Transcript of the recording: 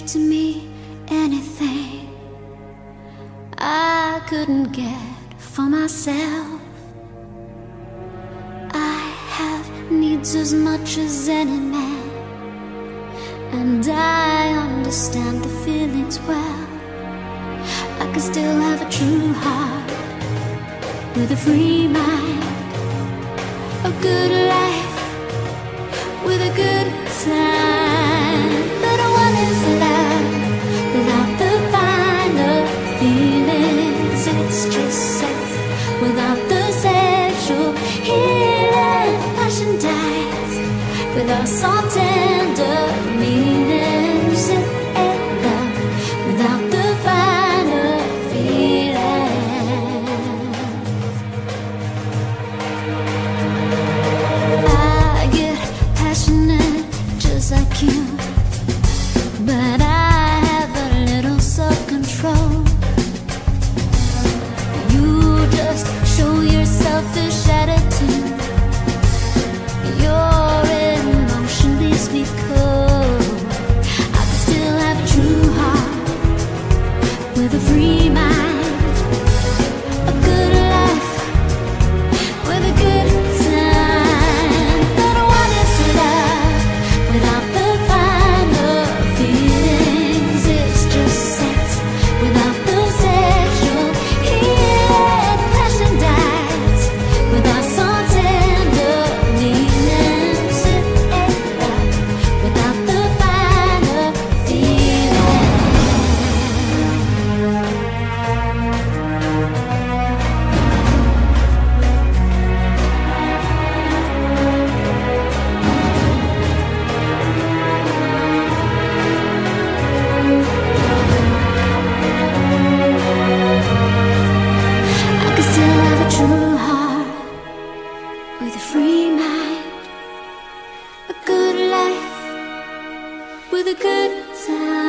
to me anything I couldn't get for myself. I have needs as much as any man, and I understand the feelings well. I can still have a true heart with a free mind, a good life with a good time. But what is love without the finer feelings? It's just sex without the sexual healing. Passion dies without some tender meanings. It ain't love without the finer feelings. I get passionate just like you, but I have a little self-control. You just show your selfish attitude. Your emotion leaves me cold. I can still have a true heart with a free mind, a good life with a good time. But what is love without the finer feelings? It's just sex without the sexual healing. Passion dies without some tender meanings. It ain't love without the finer I can still have a true heart with a free mind, a good life with a good time.